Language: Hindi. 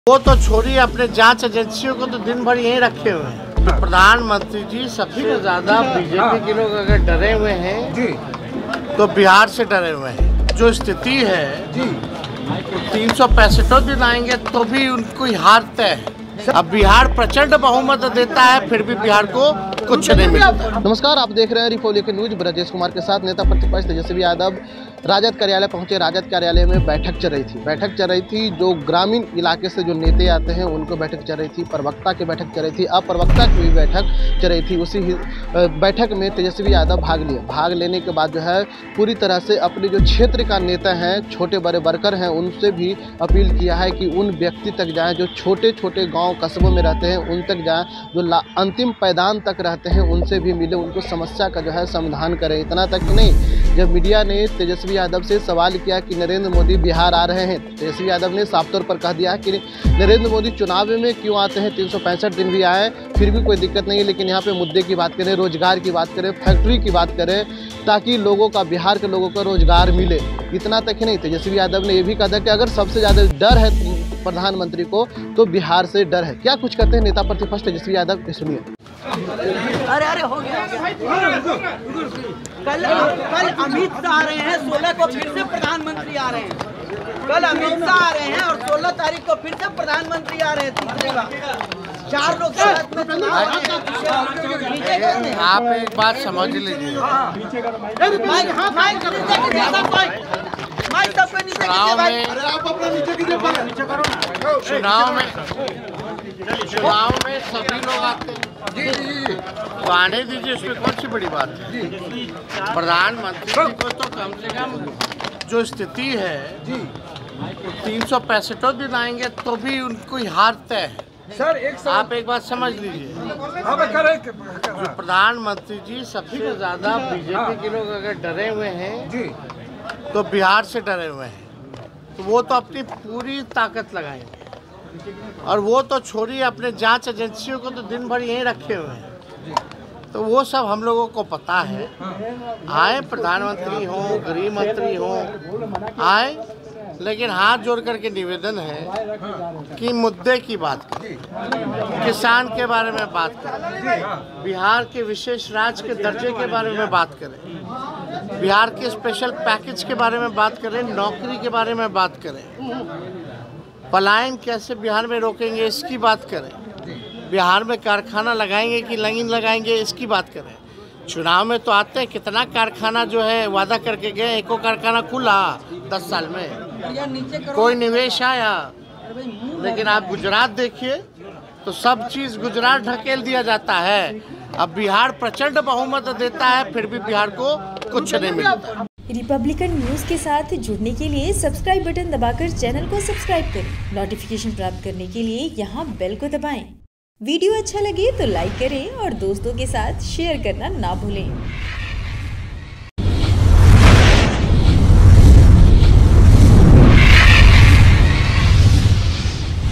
वो तो छोड़िए, अपने जांच एजेंसियों को तो दिन भर यहीं रखे हुए हैं। तो प्रधानमंत्री जी सबसे ज्यादा बीजेपी के लोग अगर डरे हुए हैं तो बिहार से डरे हुए हैं। जो स्थिति है 365 दिन आएंगे तो भी उनको हार तय है। अब बिहार प्रचंड बहुमत देता है फिर भी बिहार को कुछ नहीं मिलता। नमस्कार, आप देख रहे हैं रिपब्लिक न्यूज। ब्रजेश कुमार के साथ नेता प्रतिपक्ष तेजस्वी यादव राजद कार्यालय पहुंचे। राजद कार्यालय में बैठक चल रही थी। जो ग्रामीण इलाके से जो नेता आते हैं उनको बैठक चल रही थी, प्रवक्ता की बैठक चल रही थी, अप्रवक्ता की भी बैठक चल रही थी। उसी बैठक में तेजस्वी यादव भाग लेने के बाद जो है पूरी तरह से अपने जो क्षेत्र का नेता हैं, छोटे बड़े वर्कर हैं, उनसे भी अपील किया है कि उन व्यक्ति तक जाएँ जो छोटे छोटे गाँव कस्बों में रहते हैं, उन तक जाएँ, जो अंतिम पायदान तक रहते हैं उनसे भी मिले, उनको समस्या का जो है समाधान करें। इतना तक नहीं, जब मीडिया ने तेजस्वी यादव से सवाल किया कि नरेंद्र मोदी बिहार आ रहे हैं, तेजस्वी यादव ने साफ तौर पर कह दिया कि नरेंद्र मोदी चुनाव में क्यों आते हैं, 365 दिन भी आए फिर भी कोई दिक्कत नहीं है, लेकिन यहाँ पे मुद्दे की बात करें, रोजगार की बात करें, फैक्ट्री की बात करें, ताकि लोगों का, बिहार के लोगों को रोजगार मिले। इतना तक ही नहीं, तेजस्वी यादव ने यह भी कहा कि अगर सबसे ज़्यादा डर है प्रधानमंत्री को तो बिहार से डर है। क्या कुछ कहते हैं नेता प्रतिपक्ष तेजस्वी यादव, सुनिए। अरे हो गया। कल अमित शाह आ रहे हैं, 16 को फिर से प्रधानमंत्री आ रहे हैं। कल अमित शाह आ रहे हैं और 16 तारीख को फिर से प्रधानमंत्री आ रहे हैं। 4 लोग आप एक बात समझ लीजिए, चुनाव में सभी लोग आते हैं तो आने दीजिए, उसमें कौन सी बड़ी बात है। प्रधानमंत्री को तो कम से कम जो स्थिति है 365 दिन आएंगे तो भी उनको हार तय है। सर आप एक बात समझ लीजिए, जो प्रधानमंत्री जी सबसे ज्यादा बीजेपी के लोग अगर डरे हुए हैं तो बिहार से डरे हुए हैं, तो वो तो अपनी पूरी ताकत लगाएंगे। और वो तो छोड़िए, अपने जांच एजेंसियों को तो दिन भर यहीं रखे हुए हैं, तो वो सब हम लोगों को पता है। आए प्रधानमंत्री हो, गृह मंत्री हो, आए, लेकिन हाथ जोड़ करके निवेदन है कि मुद्दे की बात करें, किसान के बारे में बात करें, बिहार के विशेष राज्य के दर्जे के बारे में बात करें, बिहार के स्पेशल पैकेज के बारे में बात करें, नौकरी के बारे में बात करें, पलायन कैसे बिहार में रोकेंगे इसकी बात करें, बिहार में कारखाना लगाएंगे कि नहीं लगाएंगे इसकी बात करें। चुनाव में तो आते हैं, कितना कारखाना जो है वादा करके गए, एको कारखाना खुला 10 साल में, कोई निवेश आया। लेकिन आप गुजरात देखिए तो सब चीज़ गुजरात ढकेल दिया जाता है। अब बिहार प्रचंड बहुमत देता है फिर भी बिहार को कुछ नहीं मिलता। रिपब्लिकन न्यूज के साथ जुड़ने के लिए सब्सक्राइब बटन दबाकर चैनल को सब्सक्राइब करें। नोटिफिकेशन प्राप्त करने के लिए यहाँ बेल को दबाएं। वीडियो अच्छा लगे तो लाइक करें और दोस्तों के साथ शेयर करना ना भूलें।